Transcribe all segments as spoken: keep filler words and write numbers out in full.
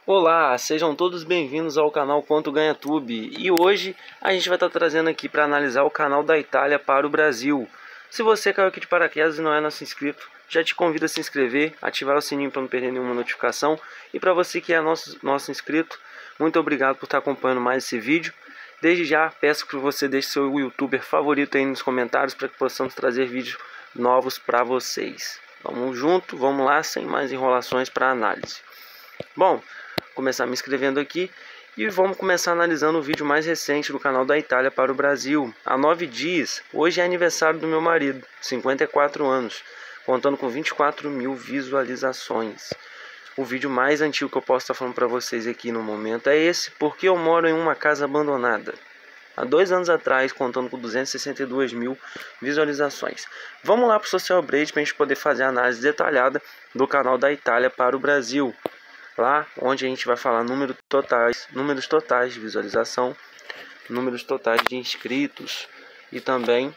Olá, sejam todos bem-vindos ao canal Quanto Ganha Tube. E hoje a gente vai estar trazendo aqui para analisar o canal da Itália para o Brasil. Se você caiu aqui de paraquedas e não é nosso inscrito, já te convido a se inscrever, ativar o sininho para não perder nenhuma notificação. E para você que é nosso, nosso inscrito, muito obrigado por estar acompanhando mais esse vídeo. Desde já peço que você deixe seu youtuber favorito aí nos comentários para que possamos trazer vídeos novos para vocês. Vamos junto, vamos lá, sem mais enrolações para análise. Bom, começar me inscrevendo aqui e vamos começar analisando o vídeo mais recente do canal da Itália para o Brasil. Há nove dias, hoje é aniversário do meu marido, cinquenta e quatro anos, contando com vinte e quatro mil visualizações. O vídeo mais antigo que eu posso estar falando para vocês aqui no momento é esse, porque eu moro em uma casa abandonada. Há dois anos atrás, contando com duzentas e sessenta e duas mil visualizações. Vamos lá para o Social Blade para a gente poder fazer a análise detalhada do canal da Itália para o Brasil. Lá onde a gente vai falar números totais, números totais de visualização, números totais de inscritos e também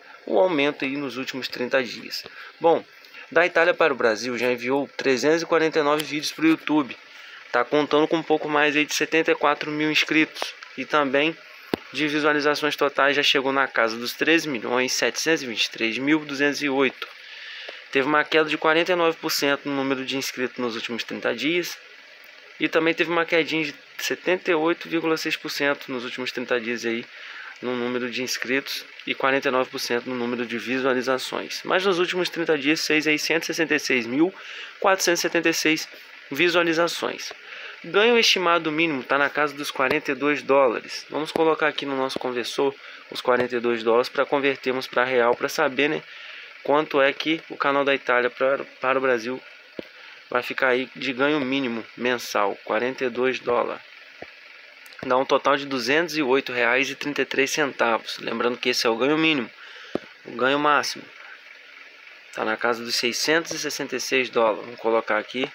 o aumento aí nos últimos trinta dias. Bom, da Itália para o Brasil já enviou trezentos e quarenta e nove vídeos para o YouTube. Está contando com um pouco mais aí de setenta e quatro mil inscritos. E também de visualizações totais já chegou na casa dos treze milhões setecentos e vinte e três mil duzentos e oito. Teve uma queda de quarenta e nove por cento no número de inscritos nos últimos trinta dias. E também teve uma quedinha de setenta e oito vírgula seis por cento nos últimos trinta dias aí no número de inscritos e quarenta e nove por cento no número de visualizações. Mas nos últimos trinta dias fez aí cento e sessenta e seis mil quatrocentos e setenta e seis visualizações. Ganho estimado mínimo está na casa dos quarenta e dois dólares. Vamos colocar aqui no nosso conversor os quarenta e dois dólares para convertermos para real, para saber, né, quanto é que o canal da Itália para, para o Brasil vai ficar aí de ganho mínimo mensal, quarenta e dois dólares. Dá um total de duzentos e oito reais e trinta e três centavos. Lembrando que esse é o ganho mínimo. O ganho máximo está na casa dos seiscentos e sessenta e seis dólares. Vamos colocar aqui.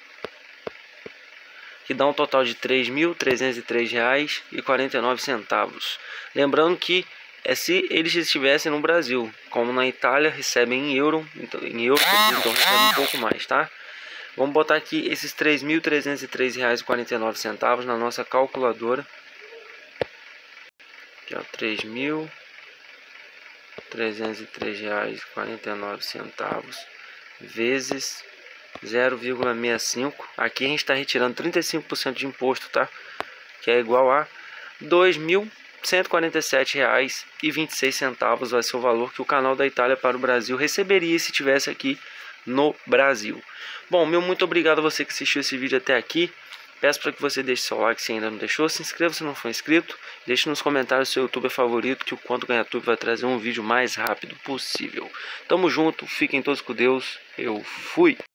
Que dá um total de três mil trezentos e três reais e quarenta e nove centavos. Lembrando que é se eles estivessem no Brasil. Como na Itália recebem em euro, então, em euro, então recebem um pouco mais, tá? Vamos botar aqui esses três mil trezentos e três reais e quarenta e nove centavos na nossa calculadora. Aqui, ó, três mil trezentos e três reais e quarenta e nove centavos vezes zero vírgula sessenta e cinco. Aqui a gente está retirando trinta e cinco por cento de imposto, tá? Que é igual a dois mil cento e quarenta e sete reais e vinte e seis centavos. Vai ser o valor que o canal da Itália para o Brasil receberia se estivesse aqui no Brasil. Bom, meu muito obrigado a você que assistiu esse vídeo até aqui. Peço para que você deixe seu like se ainda não deixou. Se inscreva se não for inscrito. Deixe nos comentários seu youtuber favorito, que o Quanto Ganha Tube vai trazer um vídeo mais rápido possível. Tamo junto, fiquem todos com Deus. Eu fui!